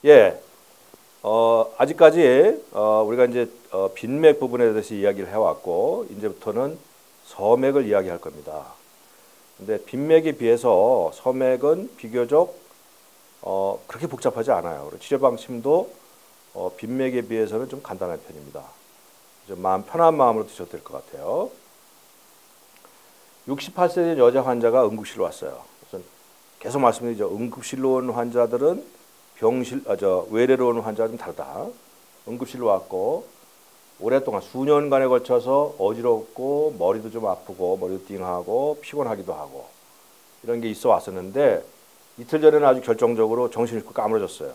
예, 아직까지 우리가 이제 빈맥 부분에 대해서 이야기를 해왔고 이제부터는 서맥을 이야기할 겁니다. 근데 빈맥에 비해서 서맥은 비교적 그렇게 복잡하지 않아요. 치료 방침도 빈맥에 비해서는 좀 간단한 편입니다. 좀 편한 마음으로 드셔도 될 것 같아요. 68세 된 여자 환자가 응급실로 왔어요. 우선 계속 말씀드리죠. 응급실로 온 환자들은 외래로 온 환자와 좀 다르다. 응급실로 왔고 오랫동안 수년간에 걸쳐서 어지럽고 머리도 좀 아프고 머리도 띵하고 피곤하기도 하고 이런 게 있어 왔었는데 이틀 전에는 아주 결정적으로 정신을 잃고 까무러졌어요.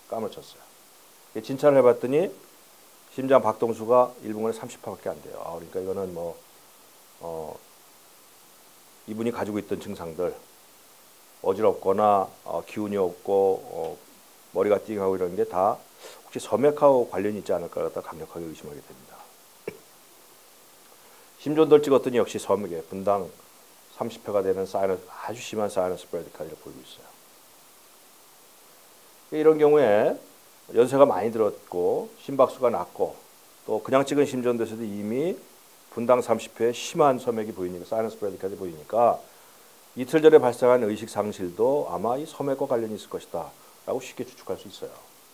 진찰을 해봤더니 심장 박동수가 1분간에 30파밖에 안 돼요. 그러니까 이거는 이분이 가지고 있던 증상들 어지럽거나 기운이 없고 머리가 띵하고 이런 게 다 혹시 서맥하고 관련이 있지 않을까 갖다 강력하게 의심하게 됩니다. 심전도를 찍었더니 역시 서맥에 분당 30회가 되는 아주 심한 사이너스 브래디카드를 보이고 있어요. 이런 경우에 연세가 많이 들었고 심박수가 낮고 또 그냥 찍은 심전도에서도 이미 분당 30회에 심한 서맥이 보이니까 사이너스 브래디카드 보이니까 이틀 전에 발생한 의식 상실도 아마 이 서맥과 관련이 있을 것이다 라고 쉽게 추측할 수 있어요.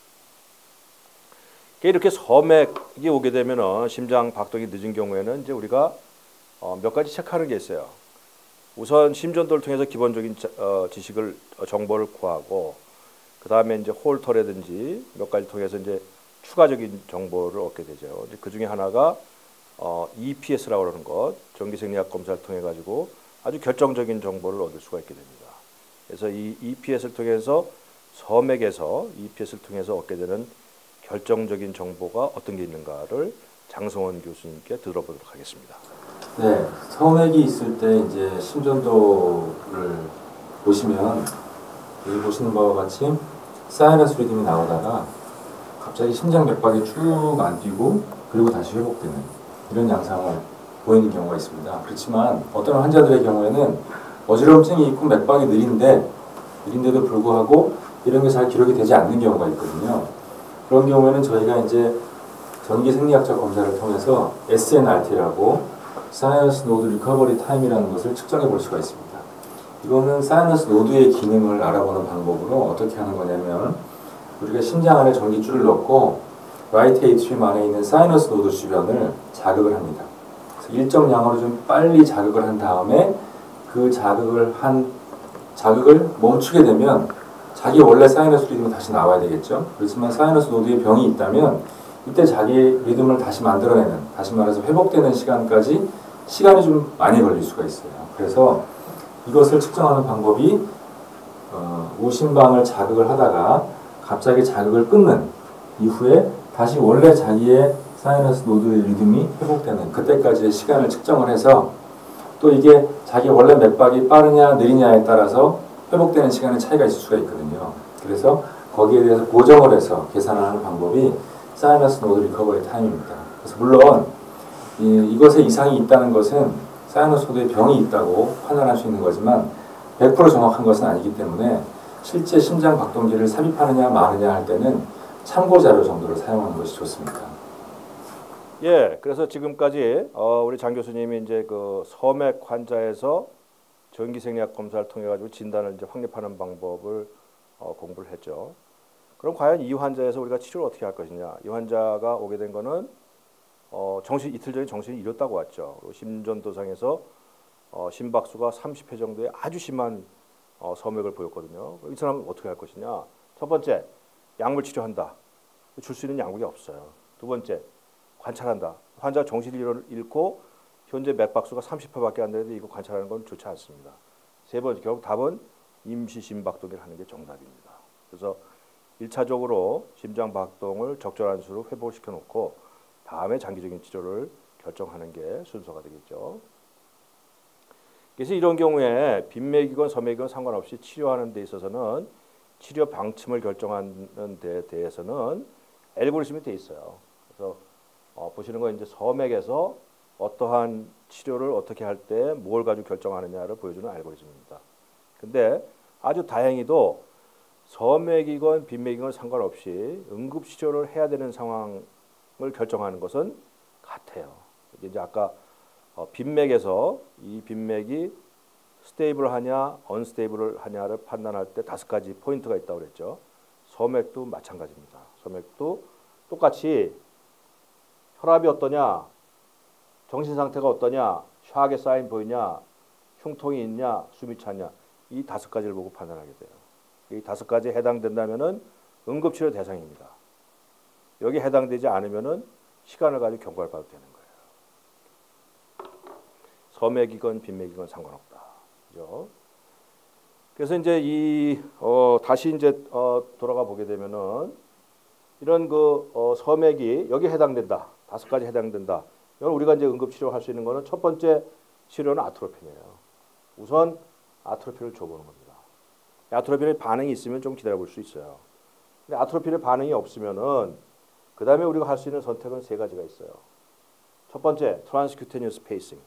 이렇게 서맥이 오게 되면은 심장 박동이 늦은 경우에는 이제 우리가 몇 가지 체크하는 게 있어요. 우선 심전도를 통해서 기본적인 지식을 정보를 구하고 그 다음에 이제 홀터라든지 몇 가지 통해서 이제 추가적인 정보를 얻게 되죠. 이제 그 중에 하나가 EPS라고 하는 것, 정기생리학 검사를 통해 가지고 아주 결정적인 정보를 얻을 수가 있게 됩니다. 그래서 이 EPS를 통해서 서맥에서 EPS를 통해서 얻게 되는 결정적인 정보가 어떤 게 있는가를 장성원 교수님께 들어보도록 하겠습니다. 네, 서맥이 있을 때 이제 심전도를 보시면 여기 보시는 바와 같이 사이너스 리듬이 나오다가 갑자기 심장 맥박이 쭉 안 뛰고 그리고 다시 회복되는 이런 양상을 보이는 경우가 있습니다. 그렇지만 어떤 환자들의 경우에는 어지러움증이 있고 맥박이 느린데도 불구하고 이런 게 잘 기록이 되지 않는 경우가 있거든요. 그런 경우에는 저희가 이제 전기생리학적 검사를 통해서 SNRT라고 사이너스 노드 리커버리 타임이라는 것을 측정해 볼 수가 있습니다. 이거는 사이너스 노드의 기능을 알아보는 방법으로 어떻게 하는 거냐면 우리가 심장 안에 전기줄을 넣고 라이트 에이트리움 안에 있는 사이너스 노드 주변을 자극을 합니다. 그래서 일정 양으로 좀 빨리 자극을 한 다음에 그 자극을 멈추게 되면 자기 원래 사이너스 리듬이 다시 나와야 되겠죠. 그렇지만 사이너스 노드에 병이 있다면 이때 자기 리듬을 다시 만들어내는, 다시 말해서 회복되는 시간까지 시간이 좀 많이 걸릴 수가 있어요. 그래서 이것을 측정하는 방법이 우심방을 자극을 하다가 갑자기 자극을 끊는 이후에 다시 원래 자기의 사이너스 노드의 리듬이 회복되는 그때까지의 시간을 측정을 해서 또 이게 자기 원래 맥박이 빠르냐 느리냐에 따라서 회복되는 시간의 차이가 있을 수가 있거든요. 그래서 거기에 대해서 고정을 해서 계산하는 방법이 사이너스 노드 리커버리 타임입니다. 그래서 물론 이것에 이상이 있다는 것은 사이너스 노드에 병이 있다고 판단할 수 있는 거지만 100% 정확한 것은 아니기 때문에 실제 심장 박동기를 삽입하느냐 마느냐 할 때는 참고 자료 정도를 사용하는 것이 좋습니다. 예, 그래서 지금까지 우리 장 교수님이 이제 그 서맥 환자에서 전기생리학 검사를 통해 가지고 진단을 이제 확립하는 방법을 공부를 했죠. 그럼 과연 이 환자에서 우리가 치료를 어떻게 할 것이냐? 이 환자가 오게 된 거는 이틀 전에 정신을 잃었다고 왔죠. 심전도상에서 심박수가 30회 정도의 아주 심한 서맥을 보였거든요. 이 사람은 어떻게 할 것이냐? 첫 번째, 약물 치료한다. 줄 수 있는 약물이 없어요. 두 번째, 관찰한다. 환자가 정신을 잃고 현재 맥박수가 30회밖에 안 되는데 이거 관찰하는 건 좋지 않습니다. 세 번째, 결국 답은 임시 심박동기를 하는 게 정답입니다. 그래서 1차적으로 심장 박동을 적절한 수로 회복시켜 놓고 다음에 장기적인 치료를 결정하는 게 순서가 되겠죠. 그래서 이런 경우에 빈맥이건 서맥이건 상관없이 치료하는 데 있어서는 치료 방침을 결정하는 데 대해서는 알고리즘이 돼 있어요. 그래서 보시는 건 이제 서맥에서 어떠한 치료를 어떻게 할 때 뭘 가지고 결정하느냐를 보여주는 알고리즘입니다. 근데 아주 다행히도 서맥이건 빈맥이건 상관없이 응급치료를 해야 되는 상황을 결정하는 것은 같아요. 이제 아까 빈맥에서 이 빈맥이 스테이블하냐 언스테이블 하냐를 판단할 때 5가지 포인트가 있다고 그랬죠. 서맥도 마찬가지입니다. 서맥도 똑같이 혈압이 어떠냐, 정신 상태가 어떠냐, 샤하게 사인 보이냐, 흉통이 있냐, 숨이 차냐, 이 5가지를 보고 판단하게 돼요. 이 5가지에 해당된다면은 응급치료 대상입니다. 여기 해당되지 않으면은 시간을 가지고 경과를 봐도 되는 거예요. 서맥이건 빈맥이건 상관없다. 그죠? 그래서 이제 다시 이제 돌아가 보게 되면은 이런 서맥이 여기 해당된다. 5가지 해당된다. 이건 우리가 이제 응급치료할 수 있는 거는 첫 번째 치료는 아트로핀이에요. 우선 아트로핀을 줘보는 겁니다. 아트로핀의 반응이 있으면 좀 기다려볼 수 있어요. 근데 아트로핀의 반응이 없으면은 그 다음에 우리가 할 수 있는 선택은 3가지가 있어요. 첫 번째, 트랜스큐테니어스 페이싱.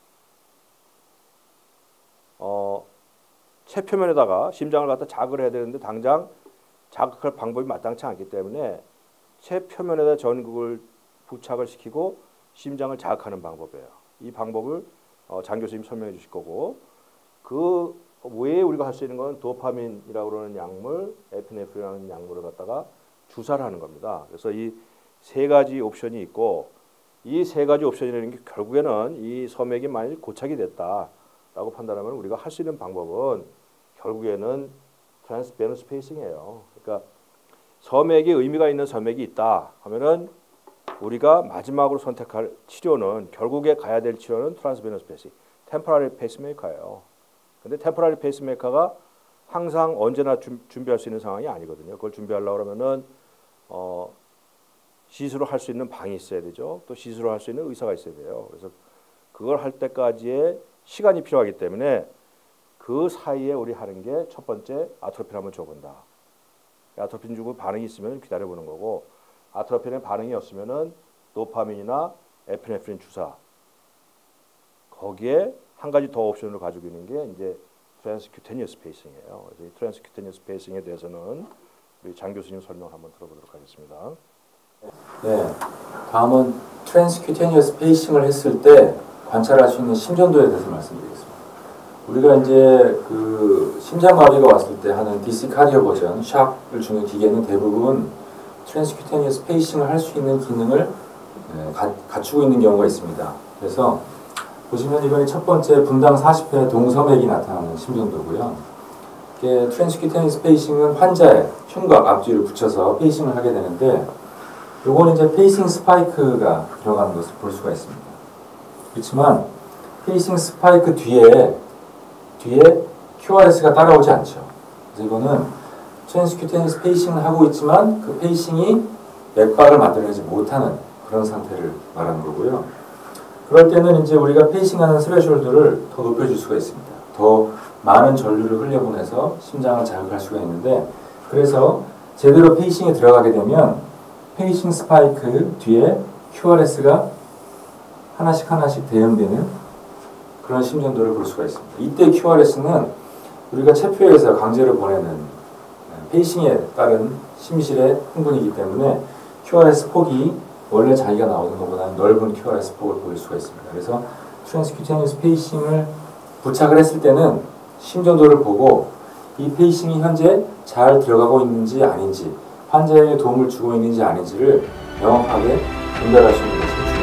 체표면에다가 심장을 갖다 자극을 해야 되는데 당장 자극할 방법이 마땅치 않기 때문에 체표면에다 전극을 부착을 시키고 심장을 자극하는 방법이에요. 이 방법을 장 교수님 설명해 주실 거고, 그 외에 우리가 할 수 있는 건 도파민이라고 그러는 약물, 에피네프린이라는 약물을 갖다가 주사를 하는 겁니다. 그래서 이 3가지 옵션이 있고, 이 3가지 옵션이라는 게 결국에는 이 서맥이 만일 고착이 됐다라고 판단하면 우리가 할 수 있는 방법은 결국에는 트랜스베너스 페이싱이에요. 그러니까 서맥이 의미가 있는 서맥이 있다 하면은 우리가 마지막으로 선택할 치료는, 결국에 가야 될 치료는 트랜스베너스 페이싱, 템포러리 페이스메이커예요. 근데 템포러리 페이스메이커가 항상 언제나 준비할 수 있는 상황이 아니거든요. 그걸 준비하려고 그러면은 시술을 할 수 있는 방이 있어야 되죠. 또 시술을 할 수 있는 의사가 있어야 돼요. 그래서 그걸 할 때까지의 시간이 필요하기 때문에 그 사이에 우리 하는 게 첫 번째, 아트로핀 한번 줘본다. 아트로핀 주고 반응이 있으면 기다려보는 거고, 아트로핀에 반응이 없으면은 도파민이나 에피네프린 주사. 거기에 한 가지 더 옵션을 가지고 있는 게 이제 트랜스큐테니어스 페이싱이에요. 그래서 이 트랜스큐테니어스 페이싱에 대해서는 우리 장 교수님 설명 한번 들어보도록 하겠습니다. 네, 다음은 트랜스큐테니어스 페이싱을 했을 때 관찰할 수 있는 심전도에 대해서 말씀드리겠습니다. 우리가 이제 그 심장마비가 왔을 때 하는 DC 카디오 버전, 샥을 주는 기계는 대부분 트랜스큐테니어스 페이싱을 할 수 있는 기능을 갖추고 있는 경우가 있습니다. 그래서 보시면 이번에 첫 번째 분당 40회 동서맥이 나타나는 심전도고요. 이게 트랜스큐테니어스 페이싱은 환자의 흉곽 앞뒤를 붙여서 페이싱을 하게 되는데, 요거는 이제 페이싱 스파이크가 들어가는 것을 볼 수가 있습니다. 그렇지만 페이싱 스파이크 뒤에 QRS가 따라오지 않죠. 그래서 이거는 트랜스큐테니어스 페이싱을 하고 있지만 그 페이싱이 맥박을 만들어내지 못하는 그런 상태를 말하는 거고요. 그럴 때는 이제 우리가 페이싱하는 스레숄드를 더 높여줄 수가 있습니다. 더 많은 전류를 흘려보내서 심장을 자극할 수가 있는데, 그래서 제대로 페이싱이 들어가게 되면 페이싱 스파이크 뒤에 QRS가 하나씩 대응되는 그런 심전도를 볼 수가 있습니다. 이때 QRS는 우리가 체표에서 강제로 보내는 페이싱에 따른 심실의 흥분이기 때문에 QRS 폭이 원래 자기가 나오는 것보다는 넓은 QRS 폭을 보일 수가 있습니다. 그래서 트랜스큐테니어스 페이싱을 부착을 했을 때는 심전도를 보고 이 페이싱이 현재 잘 들어가고 있는지 아닌지, 환자에게 도움을 주고 있는지 아닌지를 명확하게 분별할 수 있는 것이 중요합니다.